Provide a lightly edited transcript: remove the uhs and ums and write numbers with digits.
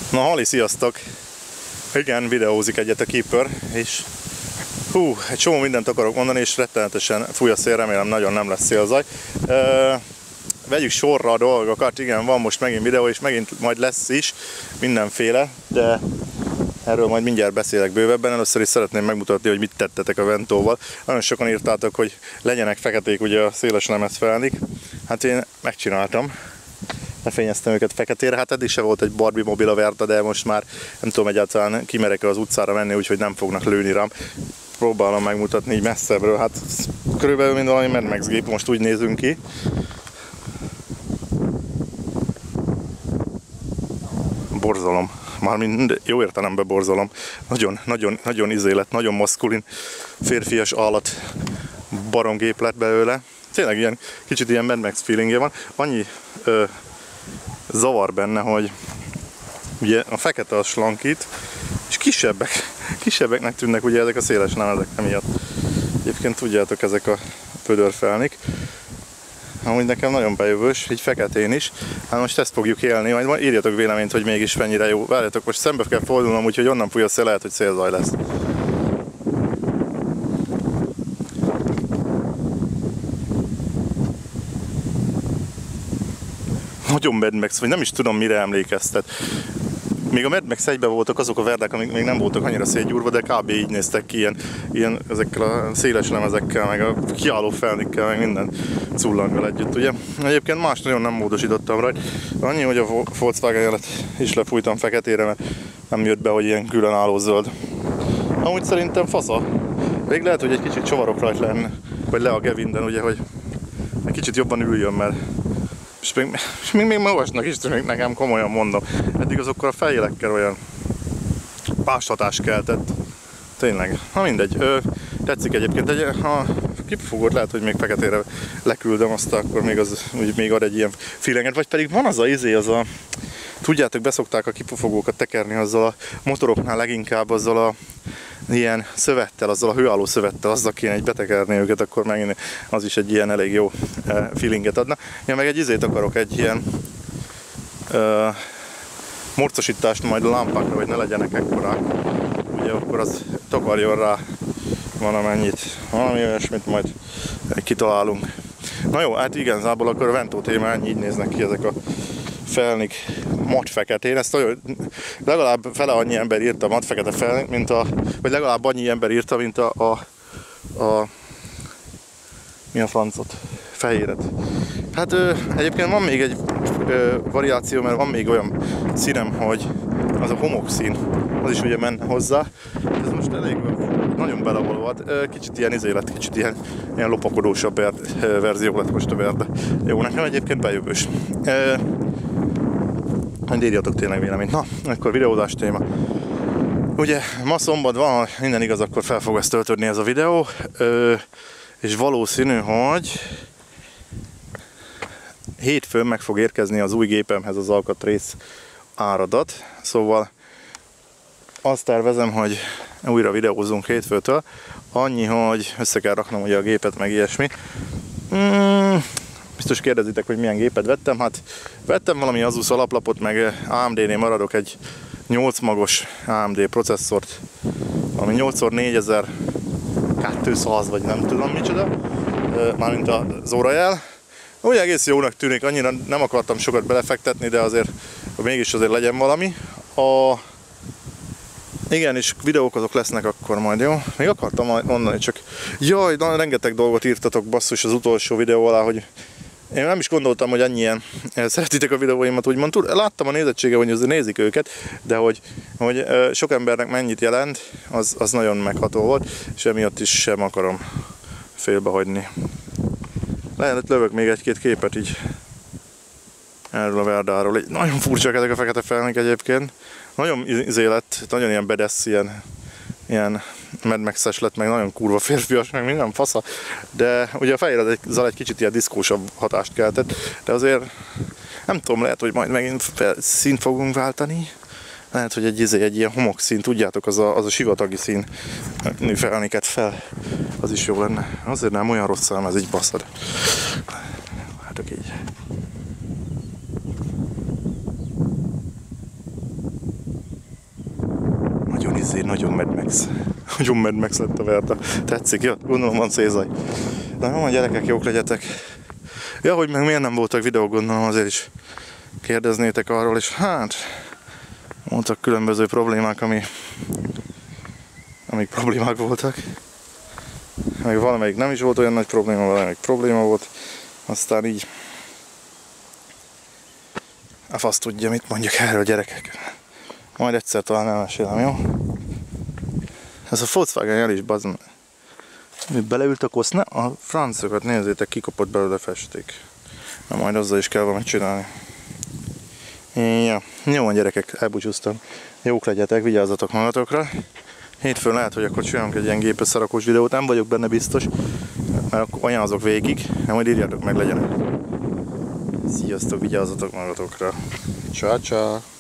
Na, Hali, sziasztok! Igen, videózik egyet a Keeper, és egy csomó mindent akarok mondani, és rettenetesen fúj a szél, remélem nagyon nem lesz szélzaj. Vegyük sorra a dolgokat, igen, van most megint videó, és megint majd lesz is mindenféle, de erről majd mindjárt beszélek bővebben. Először is szeretném megmutatni, hogy mit tettetek a Ventóval. Nagyon sokan írtátok, hogy legyenek feketék ugye a széles lemezfelnik. Hát én megcsináltam. Lefényeztem őket feketére, hát eddig se volt egy Barbie mobil a Verta, de most már nem tudom egyáltalán kimerek az utcára menni, úgyhogy nem fognak lőni rám. Próbálom megmutatni így messzebbről, hát körülbelül mint valami Mad Max gép, most úgy nézünk ki. Borzalom, mármint jó értelemben borzalom. Nagyon izélet, nagyon maszkulin, férfias állat baromgép lett belőle. Tényleg ilyen, kicsit ilyen Mad Max feelingje van. Annyi zavar benne, hogy ugye a fekete a slankít, és kisebbeknek tűnnek ugye ezek a széles lemezek emiatt. Egyébként tudjátok, ezek a pödörfelnik. Amúgy nekem nagyon bejövős, így feketén is. Hát most ezt fogjuk élni, majd írjatok véleményt, hogy mégis mennyire jó. Várjatok, most szembe kell fordulnom, úgyhogy onnan fúj a szél, lehet, hogy szélzaj lesz. Nagyon Mad Max, vagy nem is tudom, mire emlékeztet. Még a Mad Max 1-ben voltak azok a verdák, amik még nem voltak annyira szétgyúrva, de kb. Így néztek ki, ilyen ezekkel a széles lemezekkel, meg a kiálló felnikkel, meg minden cullanggal együtt, ugye. Egyébként más nagyon nem módosítottam rajta. Annyi, hogy a Volkswagen-jelet is lefújtam feketére, mert nem jött be, hogy ilyen különálló zöld. Amúgy szerintem fasza. Még lehet, hogy egy kicsit csavarok rajta lenne, vagy le a Gevinden, ugye, hogy egy kicsit jobban üljön, mert és még magasnak is tűnik nekem, komolyan mondom. Eddig azokkal a fejjelekkel olyan páshatást keltett. Tényleg. Ha mindegy. Tetszik egyébként. Ha kipufogót lehet, hogy még feketére leküldöm, azt akkor még az úgy még ad egy ilyen feelinget. Vagy pedig van az a tudjátok, beszokták a kipufogókat tekerni azzal a motoroknál leginkább azzal a ilyen szövettel, azzal a hőálló szövettel, azzal kéne egy betekerni őket, akkor megint az is egy ilyen elég jó feelinget adna. Én meg egy akarok, egy ilyen morcosítást majd a lámpákra, hogy ne legyenek ekkorák. Ugye akkor az takarjon rá valamennyit, valami olyasmit majd kitalálunk. Na jó, hát igazából akkor a Ventó téma ennyi, így néznek ki ezek a felnik matfeketén. Ezt legalább fele annyi ember írta a matfekete felnik, mint vagy legalább annyi ember írta, mint mi a francot? Fehéret. Hát egyébként van még egy variáció, mert van még olyan színem, hogy az a homokszín, az is ugye menne hozzá. Ez most elég nagyon belevalóat, kicsit ilyen izélet, kicsit ilyen lopakodósabb verzió lett most a Verde. Jó, nekem egyébként bejövős. Írjatok tényleg véleményt. Na, akkor videózás téma. Ugye ma szombat van, minden igaz, akkor fel fog ezt töltődni ez a videó, és valószínű, hogy hétfőn meg fog érkezni az új gépemhez az alkatrész áradat, szóval azt tervezem, hogy újra videózunk hétfőtől, annyi, hogy össze kell raknom ugye a gépet, meg ilyesmi. Biztos kérdezitek, hogy milyen gépet vettem. Hát vettem valami Asus alaplapot, meg AMD-nél maradok egy 8 magos AMD processzort, valami 8x4200 vagy nem tudom micsoda, mármint a Zorajel. Úgy egész jónak tűnik, annyira nem akartam sokat belefektetni, de azért mégis azért legyen valami. Igen, és videók azok lesznek akkor majd, jó? Még akartam mondani, csak jaj, rengeteg dolgot írtatok basszus az utolsó videó alá, hogy én nem is gondoltam, hogy ennyien szeretitek a videóimat, úgymond. Láttam a nézettsége, hogy azért nézik őket, de hogy sok embernek mennyit jelent, az nagyon megható volt, és emiatt is sem akarom félbehagyni. Lehet, lövök még egy-két képet így erről a Verdáról. Nagyon furcsak ezek a fekete felnik egyébként. Nagyon izélet, nagyon ilyen bedesz, ilyen Mad Max-es lett, meg nagyon kurva férfias, meg minden fasza. De ugye a fehér azzal egy kicsit ilyen diszkósabb hatást keltett, de azért nem tudom, lehet, hogy majd megint színt fogunk váltani. Lehet, hogy egy ilyen homokszín, tudjátok, az a sivatagi szín felniket fel, az is jó lenne. Azért nem olyan rossz szám, ez így baszad. Hát így. nagyon Mad Max. Nagyon Mad Max lett a Verda. Tetszik, jó? Gondolom van célzaj. Na jó, gyerekek, jók legyetek. Ja, hogy meg miért nem voltak videók, gondolom azért is kérdeznétek arról, és hát mondtak különböző problémák, amik problémák voltak. Meg valamelyik nem is volt olyan nagy probléma, valamelyik probléma volt. Aztán így a fasz tudja, mit mondjak erről, gyerekek. Majd egyszer talán elmesélem, jó? Ez a Volkswagen jel is, bazd meg. Beleült a kosz, ne? A francokat nézzétek, kikapott belőle festék. Na majd azzal is kell valamit csinálni. Ja, jó van gyerekek, elbúcsúztam. Jók legyetek, vigyázzatok magatokra. Hétfőn lehet, hogy akkor csinálunk egy ilyen gépösszerakós videót, nem vagyok benne biztos, mert akkor ajánlazok végig, de majd írjátok meg, legyenek. Sziasztok, vigyázzatok magatokra. Csá, csá.